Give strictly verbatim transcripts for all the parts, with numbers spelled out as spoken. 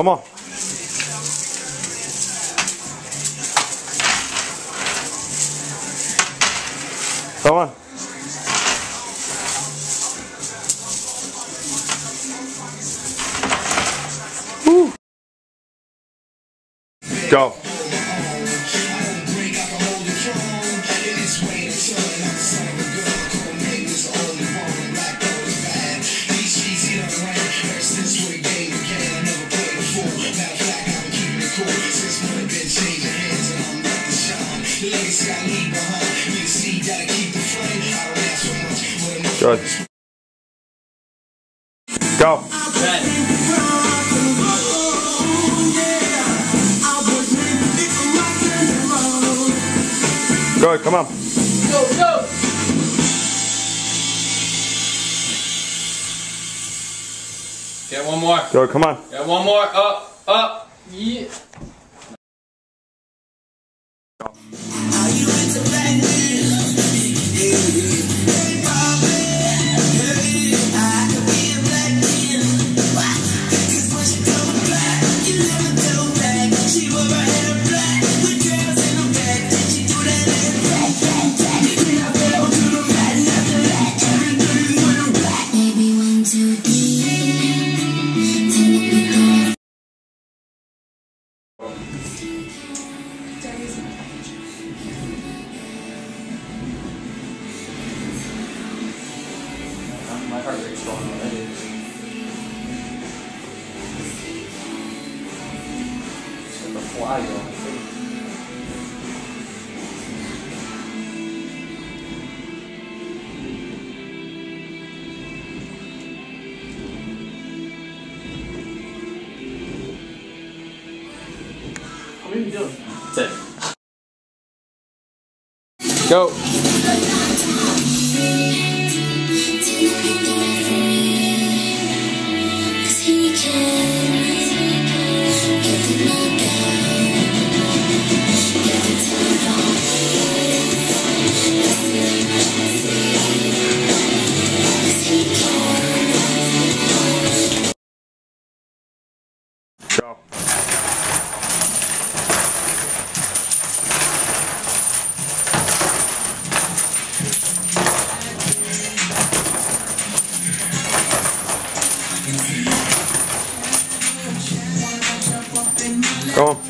Come on. Come on. Woo. Go. Good. Go. Good, come on. Go, go. Get one more. Good, come on. Get one more. Up, up. Yeah. My heart rate's going already. Just got the fly going. How many are you doing? Ten. Go. Go. Go on.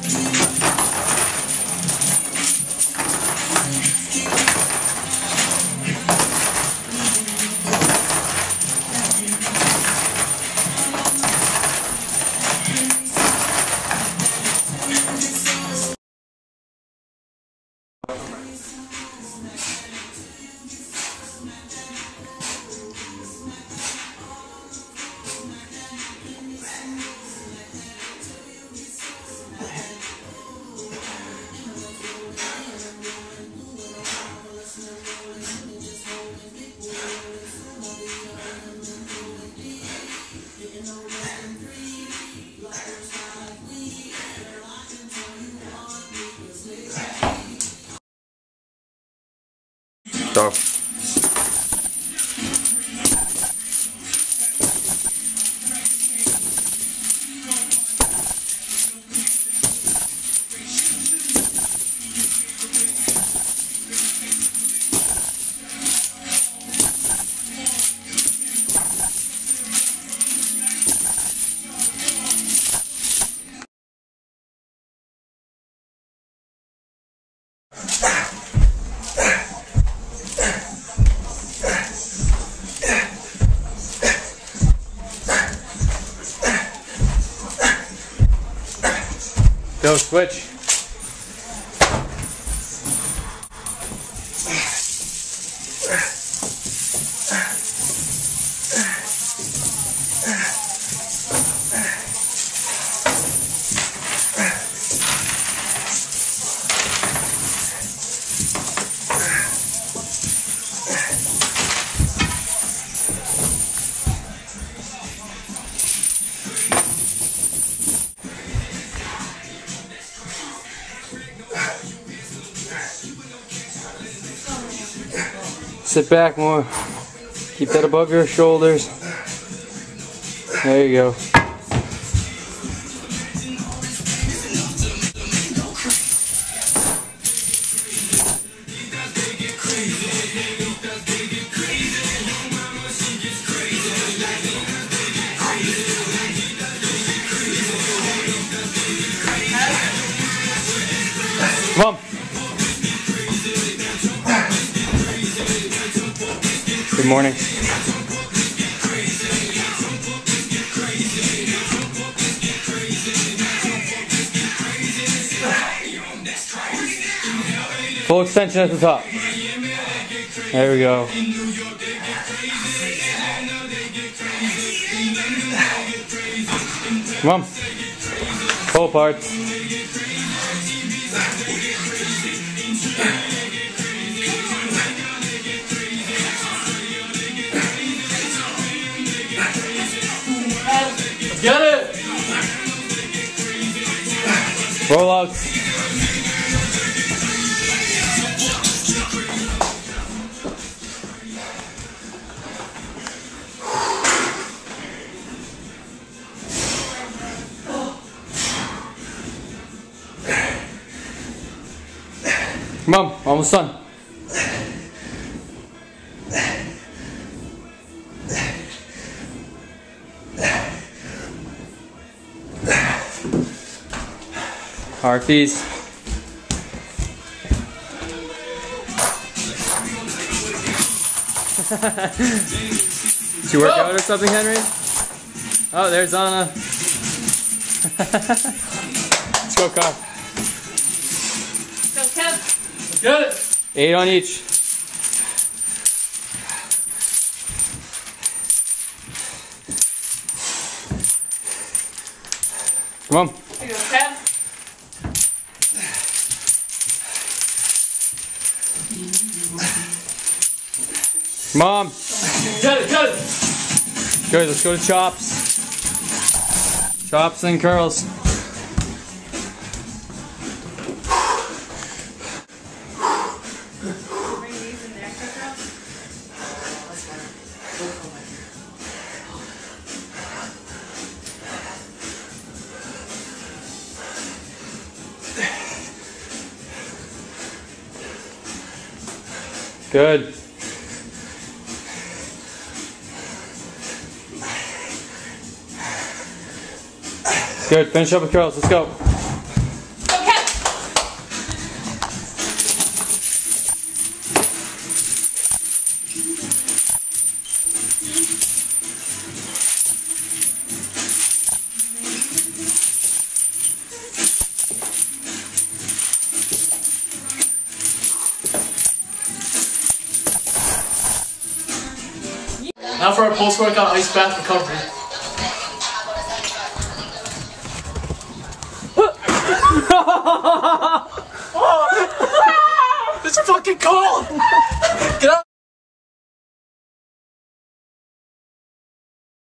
Go. Go, switch. Sit back more. Keep that above your shoulders. There you go. Come on. Good morning. Full extension at the top. There we go. Come on. Pull apart. Get it! Roll out. Come on, almost done. Harpies. Did you work out or something, Henry? Oh, there's Anna. Let's go, Carl. Go, Kev. Get it! Eight on each. Come on. Here you go, Kev. Come on. Get it, get it! Good, let's go to chops. Chops and curls. Bring these in there, girl. Good. Good, finish up with curls, let's go. Go, Kev. Now for our post-workout ice bath recovery.